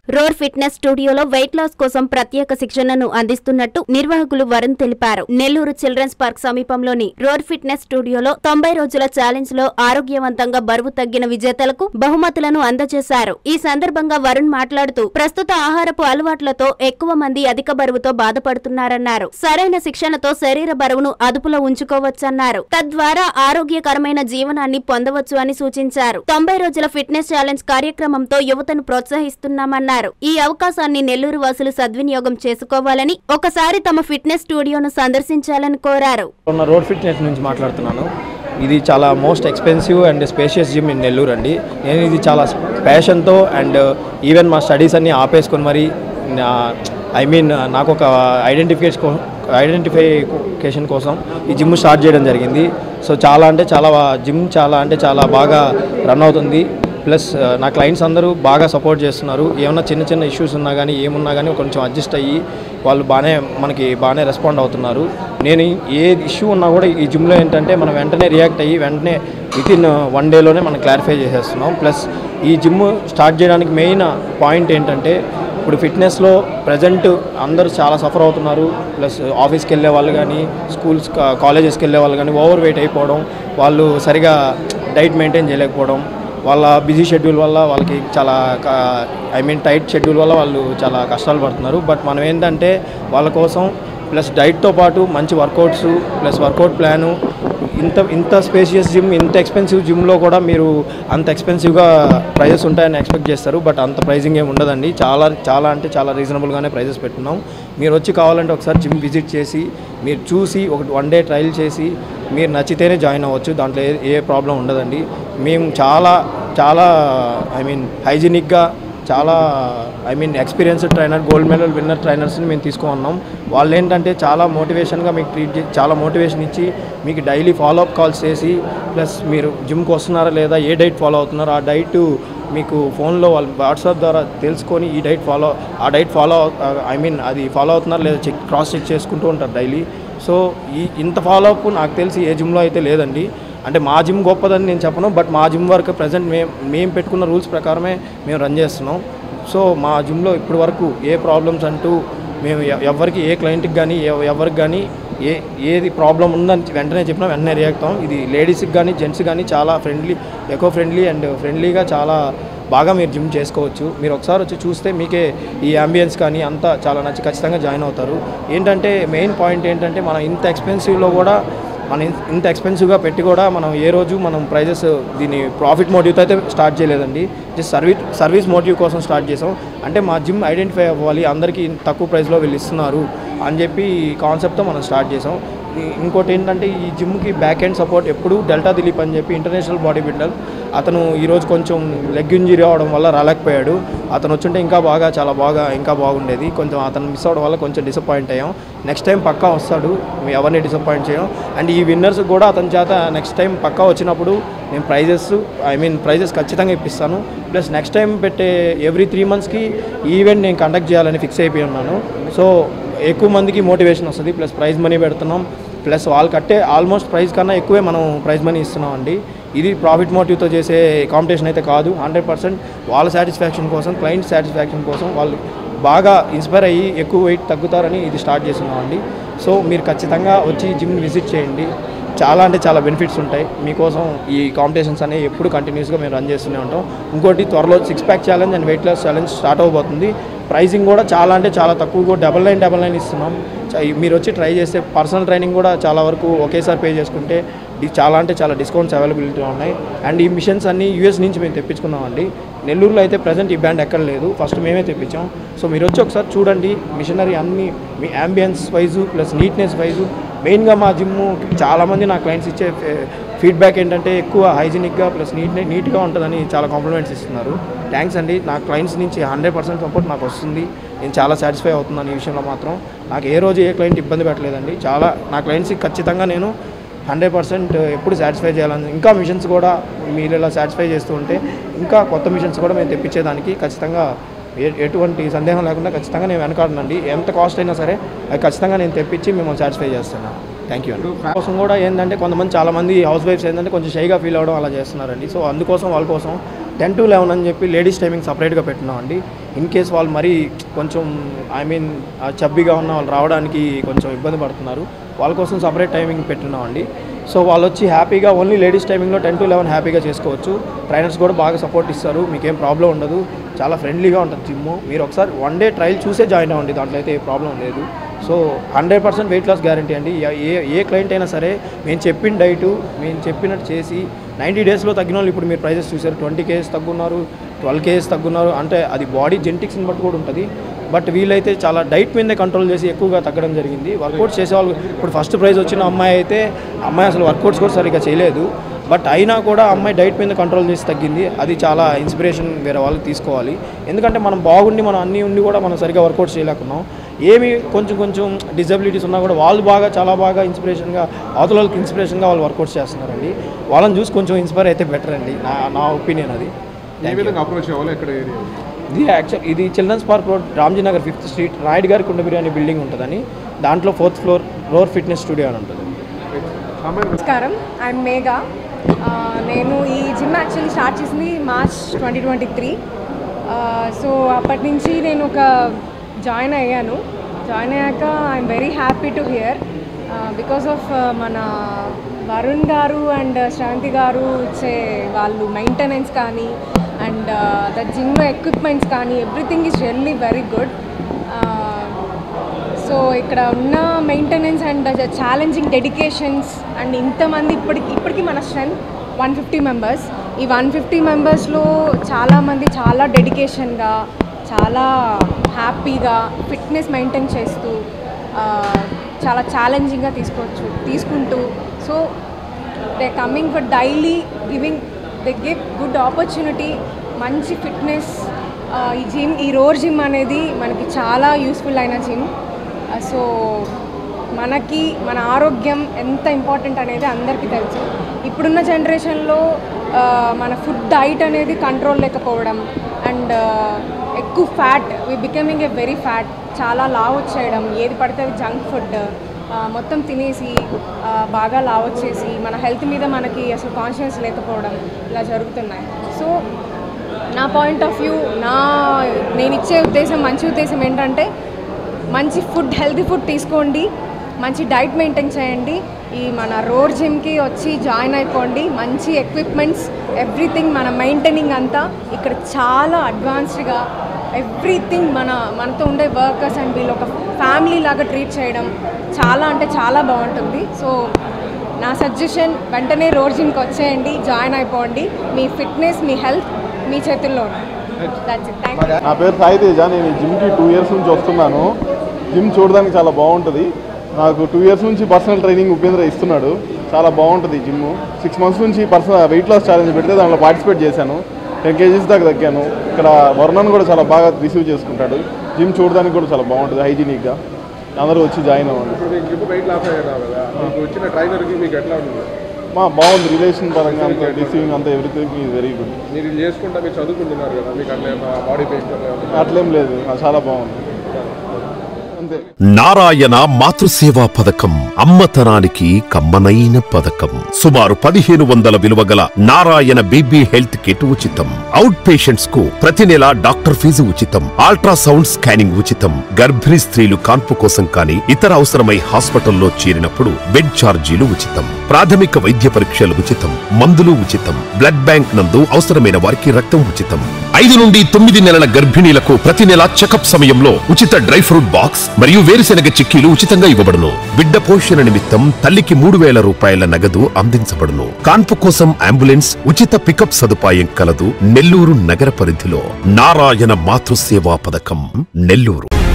Roar fitness స్టూడియోలో weight loss కోసం ప్రత్యేక శిక్షణను అందిస్తున్నట్టు నిర్వాహకులు వరుణ్ తెలిపారు. నెల్లూరు చిల్డ్రన్స్ పార్క్ సమీపంలోని రోర్ ఫిట్నెస్ స్టూడియోలో 90 రోజుల ఛాలెంజ్ లో ఆరోగ్యవంతంగా బరువు తగ్గిన విజేతలకు బహుమతులను అందజేశారు. ఈ సందర్భంగా వరుణ్ మాట్లాడుతూ ప్రస్తుత ఆహారపు అలవాట్లతో ఎక్కువ మంది అధిక బరువుతో బాధపడుతున్నారన్నారు. సరైన శిక్షణతో శరీర బరువును అదుపులో ఉంచుకోవచ్చన్నారు. తద్వారా ఆరోగ్యకరమైన జీవనాన్ని పొందవచ్చు అని సూచించారు. 90 రోజుల ఫిట్నెస్ ఛాలెంజ్ కార్యక్రమంతో యువతను ప్రోత్సహిస్తున్నామన్నారు. ఈ అవకాశాన్ని నెల్లూరు వాసులు సద్వినియోగం చేసుకోవాలని, ఒకసారి తమ ఫిట్నెస్ స్టూడియోను సందర్శించాలని కోరారు. రోడ్ ఫిట్నెస్ నుంచి మాట్లాడుతున్నాను. ఇది చాలా most expensive and spacious gym in Nellore అండి. నేను ఇది చాలా ప్యాషన్తో అండ్ ఈవెన్ మా స్టడీస్ అన్నీ ఆపేసుకొని మరి నాకు ఒక ఐడెంటిఫికేషన్ కోసం ఈ జిమ్ స్టార్ట్ చేయడం జరిగింది. సో జిమ్ చాలా బాగా రన్ అవుతుంది. ప్లస్ నా క్లయింట్స్ అందరూ బాగా సపోర్ట్ చేస్తున్నారు. ఏమన్నా చిన్న ఇష్యూస్ ఉన్నా కానీ ఏమున్నా కానీ కొంచెం అడ్జస్ట్ అయ్యి వాళ్ళు మనకి బాగానే రెస్పాండ్ అవుతున్నారు. నేను ఏ ఇష్యూ ఉన్నా కూడా ఈ జిమ్లో ఏంటంటే మనం వెంటనే రియాక్ట్ అయ్యి వెంటనే వితిన్ 1 డేలోనే మనం క్లారిఫై చేసేస్తున్నాం. ప్లస్ ఈ జిమ్ స్టార్ట్ చేయడానికి మెయిన్ పాయింట్ ఏంటంటే ఇప్పుడు ఫిట్నెస్లో ప్రజెంట్ అందరూ చాలా సఫర్ అవుతున్నారు. ప్లస్ ఆఫీస్కి వెళ్ళే వాళ్ళు కానీ కాలేజెస్కి వెళ్ళే వాళ్ళు కానీ ఓవర్ వెయిట్ అయిపోవడం, వాళ్ళు సరిగా డైట్ మెయింటైన్ చేయలేకపోవడం, వాళ్ళ బిజీ షెడ్యూల్ వల్ల వాళ్ళకి చాలా టైట్ షెడ్యూల్ వల్ల వాళ్ళు చాలా కష్టాలు పడుతున్నారు. బట్ మనం ఏంటంటే వాళ్ళ కోసం ప్లస్ డైట్తో పాటు మంచి వర్కౌట్స్ ప్లస్ వర్కౌట్ ప్లాను, ఇంత స్పేషియస్ జిమ్, ఇంత ఎక్స్పెన్సివ్ జిమ్లో కూడా మీరు అంత ఎక్స్పెన్సివ్గా ప్రైజెస్ ఉంటాయని ఎక్స్పెక్ట్ చేస్తారు. బట్ అంత ప్రైజింగ్ ఏమి ఉండదండి. చాలా రీజనబుల్గానే ప్రైజెస్ పెట్టున్నాం. మీరు వచ్చి కావాలంటే ఒకసారి జిమ్ విజిట్ చేసి మీరు చూసి ఒక 1 డే ట్రయల్ చేసి మీరు నచ్చితేనే జాయిన్ అవ్వచ్చు. దాంట్లో ఏ ప్రాబ్లం ఉండదండి. మేము చాలా హైజీనిక్గా experienced trainer, gold medal winner ట్రైనర్స్ని మేము తీసుకున్నాం. వాళ్ళు ఏంటంటే చాలా మోటివేషన్గా మీకు ట్రీట్ చేసి చాలా మోటివేషన్ ఇచ్చి మీకు డైలీ ఫాలోఅప్ కాల్స్ చేసి ప్లస్ మీరు జిమ్కి వస్తున్నారా లేదా, ఏ డైట్ ఫాలో అవుతున్నారో ఆ డైట్ మీకు ఫోన్లో వాళ్ళు వాట్సాప్ ద్వారా తెలుసుకొని అది ఫాలో అవుతున్నారు లేదా క్రాస్ చెక్ చేసుకుంటూ ఉంటారు డైలీ. సో ఇంత ఫాలోఅప్ నాకు తెలిసి ఏ జిమ్లో అయితే లేదండి. అంటే మా జిమ్ గొప్పదని నేను చెప్పను, బట్ మా జిమ్ వరకు ప్రజెంట్ మేము పెట్టుకున్న రూల్స్ ప్రకారమే మేము రన్ చేస్తున్నాం. సో మా జిమ్లో ఇప్పటి వరకు ఏ ప్రాబ్లమ్స్ అంటూ మేము ఎవరికి, ఏ క్లయింట్కి కానీ ఎవరికి కానీ ఏది ప్రాబ్లం ఉందని వెంటనే చెప్పినా వెంటనే రియాక్ట్ అవుతాం. ఇది లేడీస్కి కానీ జెంట్స్ కానీ చాలా ఎకో ఫ్రెండ్లీ అండ్ ఫ్రెండ్లీగా చాలా బాగా మీరు జిమ్ చేసుకోవచ్చు. మీరు ఒకసారి వచ్చి చూస్తే మీకే ఈ అంబియన్స్ కానీ అంతా చాలా నచ్చి ఖచ్చితంగా జాయిన్ అవుతారు. ఏంటంటే మెయిన్ పాయింట్ ఏంటంటే మనం ఇంత ఎక్స్పెన్సివ్గా పెట్టి కూడా మనం ఏ రోజు మనం ప్రైజెస్ దీన్ని ప్రాఫిట్ మోటివ్తో అయితే స్టార్ట్ చేయలేదండి. జస్ట్ సర్వీస్ మోటివ్ కోసం స్టార్ట్ చేసాం. అంటే మా జిమ్ ఐడెంటిఫై అవ్వాలి, అందరికీ తక్కువ ప్రైస్లో వీళ్ళు ఇస్తున్నారు అని చెప్పి కాన్సెప్ట్తో మనం స్టార్ట్ చేసాం. ఇంకోటి ఏంటంటే ఈ జిమ్కి బ్యాక్ ఎండ్ సపోర్ట్ ఎప్పుడు డెల్టా దిలీప్ అని చెప్పి ఇంటర్నేషనల్ బాడీ బిల్డర్, అతను ఈరోజు కొంచెం లెగ్ ఇంజరీ అవడం వల్ల రాలేకపోయాడు. అతను వచ్చుంటే చాలా బాగుండేది. కొంచెం అతను మిస్ అవడం వల్ల కొంచెం డిసప్పాయింట్ అయ్యాం. నెక్స్ట్ టైం పక్కా వస్తాడు, ఎవరిని డిసప్పాయింట్ చేయం. అండ్ ఈ విన్నర్స్ కూడా అతని చేత నెక్స్ట్ టైం పక్కా వచ్చినప్పుడు నేను ప్రైజెస్ ఖచ్చితంగా ఇప్పిస్తాను. ప్లస్ నెక్స్ట్ టైం పెట్టే ఎవ్రీ 3 monthsకి ఈవెంట్ నేను కండక్ట్ చేయాలని ఫిక్స్ అయిపోయి ఉన్నాను. సో ఎక్కువ మందికి మోటివేషన్ వస్తుంది. ప్లస్ ప్రైజ్ మనీ పెడుతున్నాం. ప్లస్ వాళ్ళు కట్టే ఆల్మోస్ట్ ప్రైజ్ కన్నా ఎక్కువే మనం ప్రైజ్ మనీ ఇస్తున్నాం అండి. ఇది ప్రాఫిట్ మోటివ్తో చేసే కాంపిటీషన్ అయితే కాదు. 100% వాళ్ళ సాటిస్ఫాక్షన్ కోసం, క్లయింట్ సాటిస్ఫాక్షన్ కోసం వాళ్ళు బాగా ఇన్స్పైర్ అయ్యి ఎక్కువ వెయిట్ తగ్గుతారని ఇది స్టార్ట్ చేస్తున్నాం అండి. సో మీరు ఖచ్చితంగా వచ్చి జిమ్ విజిట్ చేయండి. చాలా బెనిఫిట్స్ ఉంటాయి. మీకోసం ఈ కాంపిటీషన్స్ అనేవి ఎప్పుడు కంటిన్యూస్గా మేము రన్ చేస్తూనే ఉంటాం. ఇంకోటి త్వరలో 6 pack challenge and weight loss challenge start అవబోతుంది. ప్రైజింగ్ కూడా చాలా తక్కువగా 9999 ఇస్తున్నాం. మీరు వచ్చి ట్రై చేస్తే పర్సనల్ ట్రైనింగ్ కూడా చాలా వరకు ఒకేసారి పే చేసుకుంటే చాలా డిస్కౌంట్స్ అవైలబిలిటీ ఉన్నాయి. అండ్ ఈ మిషన్స్ అన్నీ US నుంచి మేము తెప్పించుకున్నామండి. నెల్లూరులో అయితే ప్రజెంట్ ఈ బ్రాండ్ ఎక్కడ లేదు, ఫస్ట్ మేమే తెప్పించాం. సో మీరు వచ్చి ఒకసారి చూడండి. మిషనరీ అన్నీ మీ ambience wise plus neatness wise, మెయిన్గా మా జిమ్ చాలామంది నా క్లయింట్స్ ఇచ్చే ఫీడ్బ్యాక్ ఏంటంటే ఎక్కువ హైజీనిక్గా ప్లస్ నీట్గా ఉంటుందని చాలా కాంప్లిమెంట్స్ ఇస్తున్నారు. థ్యాంక్స్ అండి. నా క్లయింట్స్ నుంచి 100% సపోర్ట్ నాకు వస్తుంది. నేను చాలా సాటిస్ఫై అవుతున్నాను ఈ విషయంలో మాత్రం. నాకు ఏ రోజు ఏ క్లయింట్ ఇబ్బంది పెట్టలేదండి. నా క్లయింట్స్కి ఖచ్చితంగా నేను 100% ఎప్పుడు సాటిస్ఫై చేయాలని, ఇంకా మిషన్స్ కూడా మీరు ఇలా సాటిస్ఫై చేస్తూ ఉంటే ఇంకా కొత్త మిషన్స్ కూడా మేము తెప్పించేదానికి ఖచ్చితంగా ఎటువంటి సందేహం లేకుండా ఖచ్చితంగా నేను వెనకాడనండి. ఎంత కాస్ట్ అయినా సరే అది ఖచ్చితంగా నేను తెప్పించి మిమ్మల్ని సాటిస్ఫై చేస్తాను. థ్యాంక్ యూ అండి. కోసం కూడా ఏంటంటే చాలామంది హౌస్ వైఫ్స్ ఏంటంటే కొంచెం షైగా ఫీల్ అవ్వడం అలా చేస్తున్నారండి. సో అందుకోసం వాళ్ళ కోసం 10 to 11 అని చెప్పి లేడీస్ టైమింగ్ సపరేట్గా పెట్టినామండి. ఇన్ కేస్ వాళ్ళు మరీ కొంచెం చబ్బీగా ఉన్న వాళ్ళు రావడానికి కొంచెం ఇబ్బంది పడుతున్నారు, వాళ్ళ కోసం సపరేట్ టైమింగ్ పెట్టినామండి. సో వాళ్ళు వచ్చి హ్యాపీగా ఓన్లీ లేడీస్ టైమింగ్లో 10 to 11 హ్యాపీగా చేసుకోవచ్చు. ట్రైనర్స్ కూడా బాగా సపోర్ట్ ఇస్తారు, మీకేం ప్రాబ్లం ఉండదు, చాలా ఫ్రెండ్లీగా ఉంటుంది జిమ్. మీరు ఒకసారి 1 day ట్రయల్ చూసే జాయిన్ అవ్వండి, దాంట్లో అయితే ఏ ప్రాబ్లం లేదు. సో 100% వెయిట్ లాస్ గ్యారంటీ అండి. ఏ క్లయింట్ అయినా సరే మేము చెప్పిన డైటు మేము చెప్పినట్టు చేసి 90 daysలో తగ్గిన వాళ్ళు ఇప్పుడు మీరు ప్రైజెస్ చూసారు. 20 kgs తగ్గున్నారు, 12 kgs తగ్గున్నారు. అంటే అది బాడీ జెనెటిక్స్ని బట్టి కూడా ఉంటుంది. బట్ వీళ్ళైతే చాలా డైట్ మీదే కంట్రోల్ చేసి ఎక్కువగా తగ్గడం జరిగింది. వర్కౌట్స్ చేసేవాళ్ళు ఇప్పుడు ఫస్ట్ ప్రైజ్ వచ్చిన అమ్మాయి అసలు వర్కౌట్స్ కూడా సరిగ్గా చేయలేదు, బట్ అయినా కూడా అమ్మాయి డైట్ మీద కంట్రోల్ చేసి తగ్గింది. అది చాలా ఇన్స్పిరేషన్ వేరే వాళ్ళకి తీసుకోవాలి. ఎందుకంటే మనం బాగుండి మనం అన్నీ ఉండి కూడా మనం సరిగ్గా వర్కౌట్ చేయలేకున్నాం. ఏమి కొంచెం డిజబిలిటీస్ ఉన్నా కూడా వాళ్ళు చాలా బాగా ఇన్స్పిరేషన్గా అవతల వాళ్ళకి ఇన్స్పిరేషన్గా వాళ్ళు వర్కౌట్స్ చేస్తున్నారండి. వాళ్ళని చూసి కొంచెం ఇన్స్పైర్ అయితే బెటర్ అండి, నా ఒపీనియన్ అది. ఇది children's park road, Ramji Nagar 5th Street, Naidu గారి కుండ బిర్యానీ బిల్డింగ్ ఉంటుందని, దాంట్లో 4th floor roar fitness studio అని ఉంటుంది. నమస్కారం, ఐఎమ్ మేఘా. నేను ఈ జిమ్ యాక్చువల్లీ స్టార్ట్ చేసింది March 2023. సో అప్పటి నుంచి నేను జాయిన్ అయ్యాక I'm very happy to here because of మన వరుణ్ గారు అండ్ శ్రవంతి గారు ఇచ్చే వాళ్ళు మెయింటెనెన్స్ కానీ అండ్ ద జిమ్ ఎక్విప్మెంట్స్ కానీ everything is really very good. So ఇక్కడ ఉన్న maintenance and challenging dedications and ఇంతమంది ఇప్పటికీ మన స్ట్రెంత్ 150 members. ఈ 150 members-లో చాలామంది చాలా డెడికేషన్గా చాలా హ్యాపీగా ఫిట్నెస్ మెయింటైన్ చేస్తూ చాలా ఛాలెంజింగ్గా తీసుకుంటూ so they coming for daily they give good opportunity, మంచి ఫిట్నెస్. ఈ రోర్ జిమ్ అనేది మనకి చాలా యూస్ఫుల్ అయిన జిమ్. సో మన ఆరోగ్యం ఎంత ఇంపార్టెంట్ అనేది అందరికీ తెలుసు. ఇప్పుడున్న జనరేషన్లో మన ఫుడ్ డైట్ అనేది కంట్రోల్ లేకపోవడం అండ్ ఎక్కువ fat, becoming a very fat, చాలా లావ్ వచ్చేయడం, ఏది పడితే అది జంక్ ఫుడ్ మొత్తం తినేసి బాగా లావ్ వచ్చేసి మన హెల్త్ మీద మనకి అసలు కాన్షియస్ లేకపోవడం ఇలా జరుగుతున్నాయి. సో నా పాయింట్ ఆఫ్ వ్యూ, నేను ఇచ్చే మంచి ఉద్దేశం ఏంటంటే మంచి ఫుడ్, హెల్తీ ఫుడ్ తీసుకోండి, మంచి డైట్ మెయింటైన్ చేయండి, ఈ మన రోర్ జిమ్కి వచ్చి జాయిన్ అయిపోండి. మంచి ఎక్విప్మెంట్స్, ఎవ్రీథింగ్ మన మెయింటైనింగ్ అంతా ఇక్కడ చాలా అడ్వాన్స్డ్గా ఎవ్రీథింగ్ మనతో ఉండే వర్కర్స్ అండ్ వీళ్ళు ఒక ఫ్యామిలీ లాగా ట్రీట్ చేయడం చాలా అంటే చాలా బాగుంటుంది. సో నా సజెషన్ వెంటనే రోర్ జిమ్కి వచ్చేయండి, జాయిన్ అయిపోండి. మీ ఫిట్నెస్, మీ హెల్త్ మీ చేతుల్లో ఉంది. నా పేరు సాయి తేజ. నేను ఈ జిమ్కి 2 years నుంచి వస్తున్నాను. జిమ్ చూడడానికి చాలా బాగుంటుంది. నాకు 2 years నుంచి పర్సనల్ ట్రైనింగ్ ఉపేంద్ర ఇస్తున్నాడు. చాలా బాగుంటుంది జిమ్. 6 months నుంచి వెయిట్ లాస్ ఛాలెంజ్ పెడితే దాంట్లో పార్టిసిపేట్ చేశాను. 10 kgs దాకా తగ్గాను. ఇక్కడ వర్ణన్ కూడా చాలా బాగా రిసీవ్ చేసుకుంటాడు. జిమ్ చూడడానికి కూడా చాలా బాగుంటుంది, హైజీనిక్గా. అందరూ వచ్చి జాయిన్ అవ్వండి. బాగుంది, రిలేషన్ పరంగా అంతా, రిసీవింగ్ అంతా, ఎవ్రీథింగ్ ఈజ్ వెరీ గుడ్. మీరు చేసుకుంటా మీరు చదువుకుంటున్నారు కదా, మీకు బాడీ పెయిన్ అట్లేం లేదు, చాలా బాగుంది. నారాయణ మాతృసేవా పథకం అమ్మతనానికి కమ్మనైన పథకం. సుమారు 1500 విలువ గల నారాయణ బేబీ హెల్త్ కిట్ ఉచితం. అవుట్ పేషెంట్స్ కు ప్రతి నెల డాక్టర్ ఫీజు ఉచితం. అల్ట్రాసౌండ్ స్కానింగ్ ఉచితం. గర్భిణీ స్త్రీలు కాన్పు కోసం కానీ ఇతర అవసరమై హాస్పిటల్లో చేరినప్పుడు బెడ్ ఛార్జీలు ఉచితం. ప్రాథమిక వైద్య పరీక్షలు ఉచితం. మందులు ఉచితం. బ్లడ్ బ్యాంక్ నందు అవసరమైన వారికి రక్తం ఉచితం. 5 నుండి 9 నెలల గర్భిణీలకు ప్రతి నెల చెకప్ సమయంలో ఉచిత డ్రై ఫ్రూట్ బాక్స్ మరియు వేరుశెనగ చిక్కీలు ఉచితంగా ఇవ్వబడును. బిడ్డ పోషణ నిమిత్తం తల్లికి 3000 రూపాయల నగదు అందించబడును. కాన్పు కోసం అంబులెన్స్, ఉచిత పికప్ సదుపాయం కలదు. నెల్లూరు నగర పరిధిలో నారాయణ మాతృసేవా పథకం, నెల్లూరు.